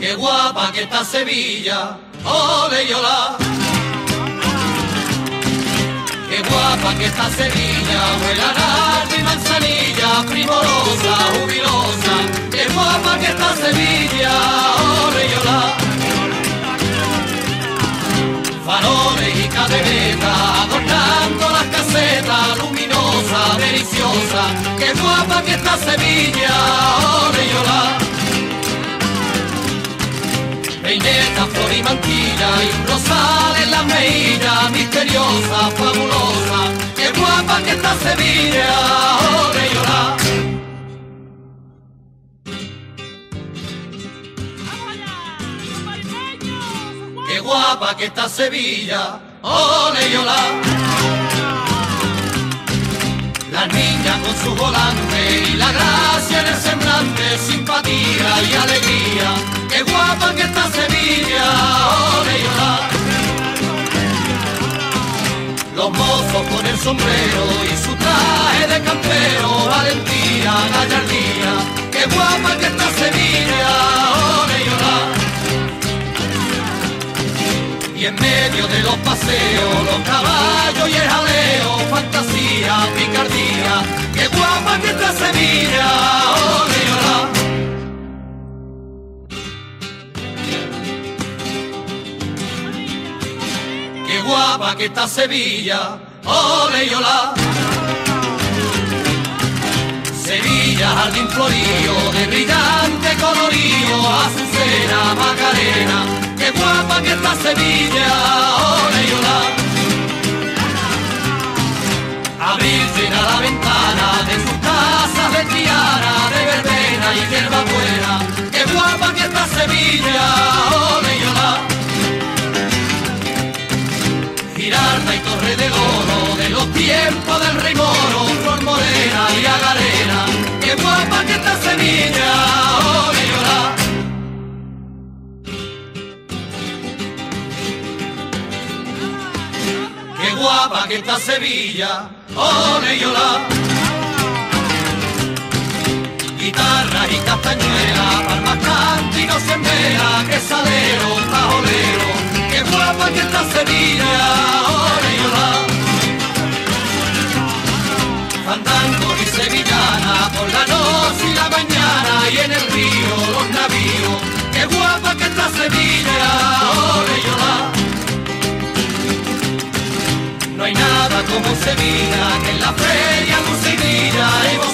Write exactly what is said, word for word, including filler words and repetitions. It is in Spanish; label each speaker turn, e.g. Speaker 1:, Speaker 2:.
Speaker 1: Qué guapa que está Sevilla, ole y olá. Qué guapa que está Sevilla, huele a nardo y manzanilla, primorosa, jubilosa. Qué guapa que está Sevilla, ole y olá. Faroles y cadenetas adornando las casetas, luminosa, deliciosa. Qué guapa que está Sevilla, ole y olá. Peineta, flor y mantilla y un rosal en la mejilla, misteriosa, fabulosa. Qué guapa que está Sevilla, ole y olá. Qué guapa que está Sevilla, ole y olá. Las niñas con su volante y la gracia en el semblante, simpatía y alegría. Qué guapa que está Sevilla, ole y olá. Los mozos con el sombrero y su traje de campero, valentía, gallardía. Qué guapa que está Sevilla, ole y olá. Y en medio de los paseos, los caballos y el jaleo, fantasía, picardía. Qué guapa que está Sevilla, ole y olá. Qué guapa que está Sevilla, ole y olá. Sevilla, jardín florío, de brillante colorío, azucena, macarena. Qué guapa que está Sevilla, ole y olá. Abril llena la ventana de sus casas de Triana, de verbena y hierba buena. Qué guapa que está Sevilla, ole y olá. Girarda y Torre del Oro, de los tiempos del rey Moro, Flor Morena y Agarena. Qué guapa que está Sevilla, ole y olá. Qué guapa que está Sevilla, ole y olá. Guitarras y castañuelas, palmas, cánticos en vela, que salero, tajolero. Qué guapa que está Sevilla, ole y olá. Fandango y sevillana, por la noche y la mañana, y en el río los navíos. Qué guapa que está Sevilla, ole y olá. No hay nada como Sevilla, que en la feria dulce y brilla y